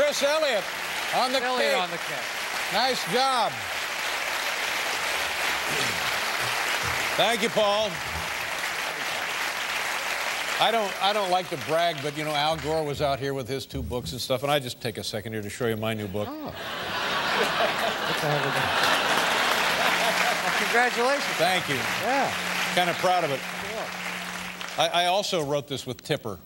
Chris Elliott on the Elliott cake. on the cake. Nice job. Thank you, Paul. I don't like to brag, but you know, Al Gore was out here with his 2 books and stuff, and I just take a second here to show you my new book. Oh. What the hell is that? Well, congratulations. Thank you. Yeah. Kind of proud of it. Sure. I also wrote this with Tipper.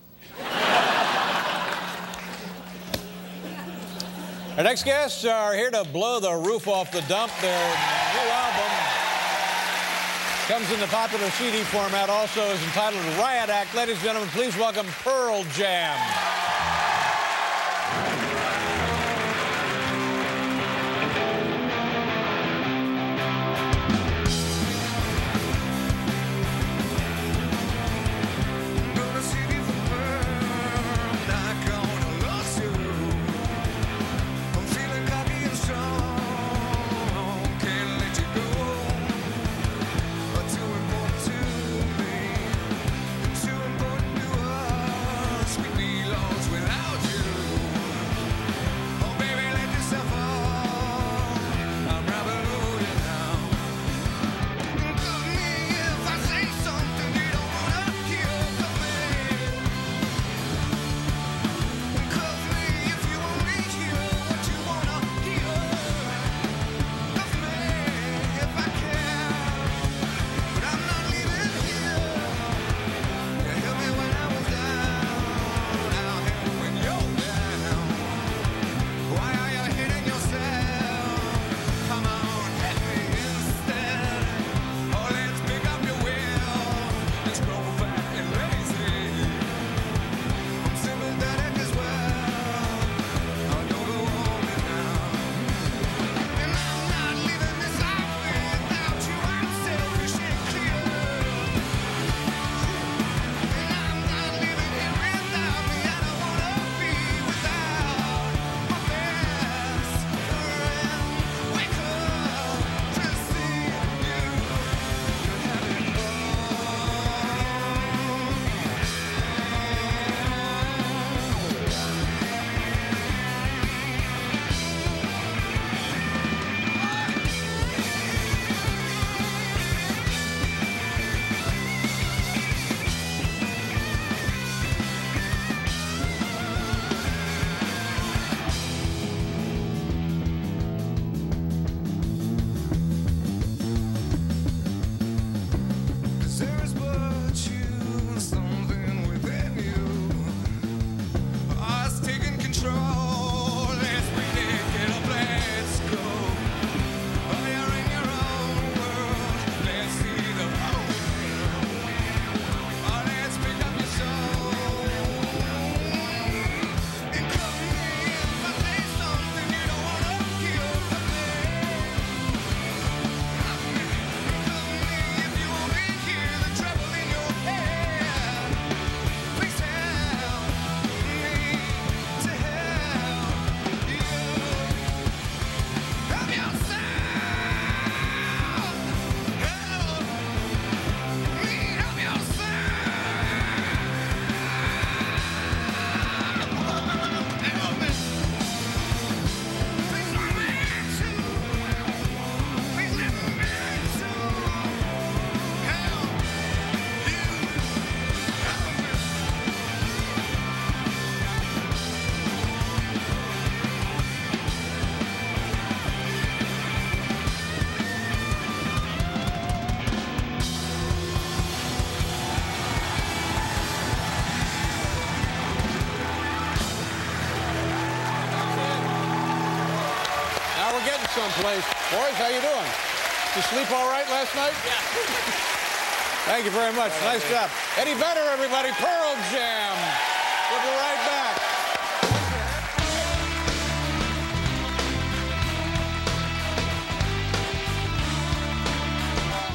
Our next guests are here to blow the roof off the dump. Their new album comes in the popular CD format, also is entitled Riot Act. Ladies and gentlemen, please welcome Pearl Jam. Someplace. Boys, how you doing? Did you sleep all right last night? Yeah. Thank you very much. Nice job. Eddie Vedder, everybody. Pearl Jam.